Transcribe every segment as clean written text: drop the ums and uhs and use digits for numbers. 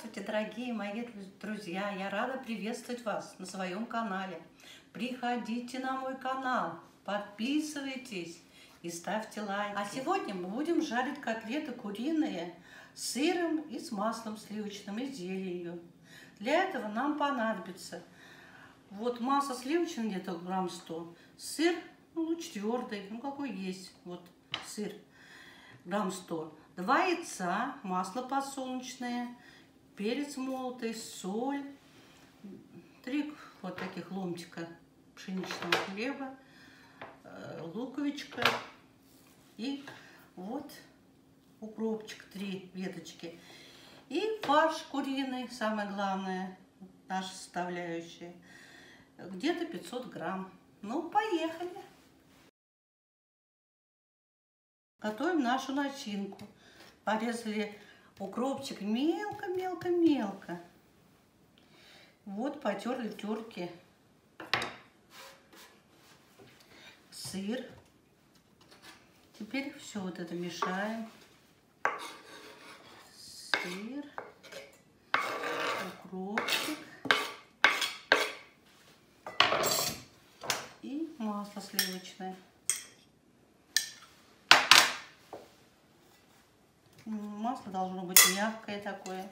Здравствуйте, дорогие мои друзья! Я рада приветствовать вас на своем канале. Приходите на мой канал, подписывайтесь и ставьте лайки. А сегодня мы будем жарить котлеты куриные с сыром и с маслом сливочным и зеленью. Для этого нам понадобится вот масло сливочное где-то грамм 100, сыр, лучше твердый, какой есть, вот сыр грамм 100, 2 яйца, масло подсолнечное, перец молотый, соль, 3 вот таких ломтика пшеничного хлеба, луковичка и вот укропчик, 3 веточки. И фарш куриный, самое главное, наша составляющая, где-то 500 грамм. Ну, поехали! Готовим нашу начинку. Порезали укропчик мелко-мелко-мелко. Вот потерли в терке сыр. Теперь все вот это мешаем. Сыр, укропчик и масло сливочное. Масло должно быть мягкое такое.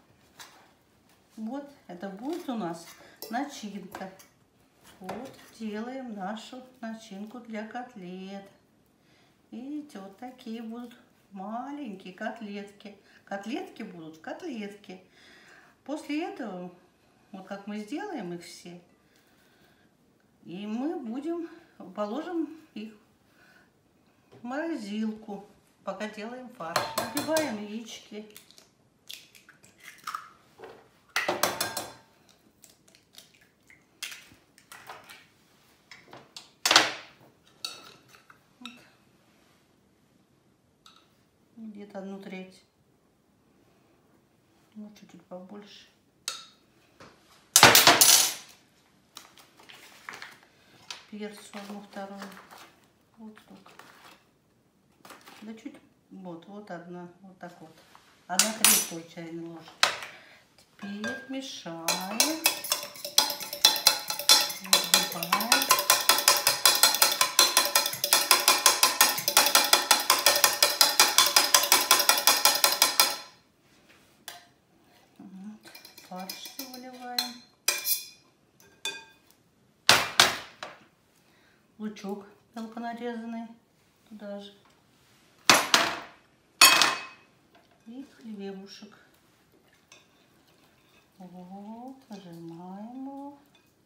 Вот, это будет у нас начинка. Вот, делаем нашу начинку для котлет. Видите, вот такие будут маленькие котлетки. Котлетки будут котлетки. После этого, вот как мы сделаем их все, и мы положим их в морозилку, пока делаем фарш. Набиваем яички. Где-то 1/3. Ну, чуть-чуть побольше. Перцу 1/2. Вот столько. Да чуть, вот одна, вот так вот. 1/3 чайной ложки. Теперь мешаем. Взбиваем. Вот, фарш выливаем. Лучок мелко нарезанный туда же. И хлебушек. Вот, зажимаем его.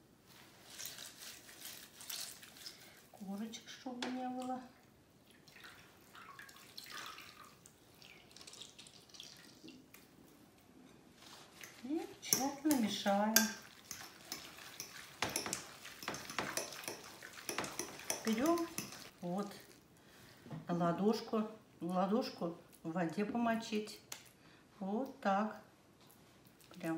Корочек, чтобы не было. И тщательно мешаем. Берем вот ладошку в воде помочить. Вот так. Прям.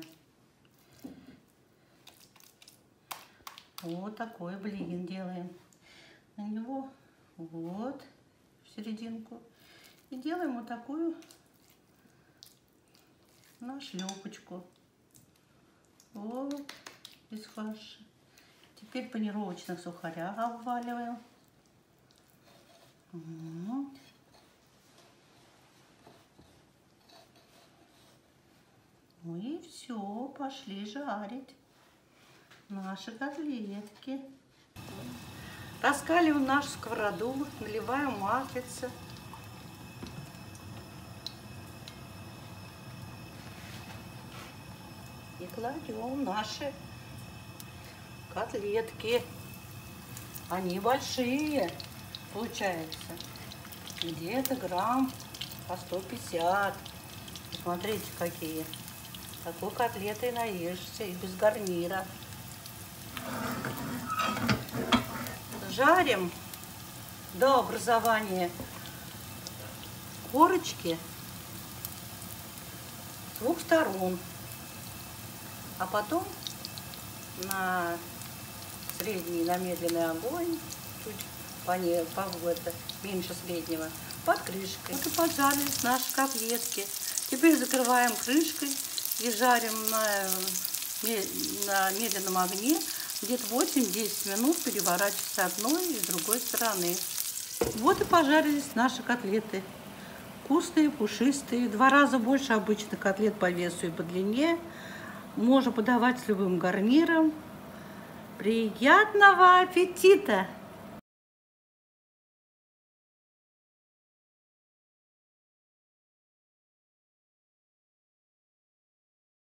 Вот такой блин делаем. На него вот в серединку. И делаем вот такую нашлепочку. Вот из фарша. Теперь панировочных сухаря обваливаем. Вот. Ну и все, пошли жарить наши котлетки. Раскаливаем нашу сковороду, наливаем маслице. И кладем наши котлетки. Они большие, получается. Где-то грамм по 150. Смотрите, какие. Такой котлетой наешься и без гарнира. Жарим до образования корочки с 2 сторон. А потом на средний, на медленный огонь, чуть меньше среднего, под крышкой. Вот и поджарились наши котлетки. Теперь закрываем крышкой и жарим на медленном огне где-то 8-10 минут, переворачивая с одной и с другой стороны. Вот и пожарились наши котлеты. Вкусные, пушистые, в 2 раза больше обычных котлет по весу и по длине. Можно подавать с любым гарниром. Приятного аппетита!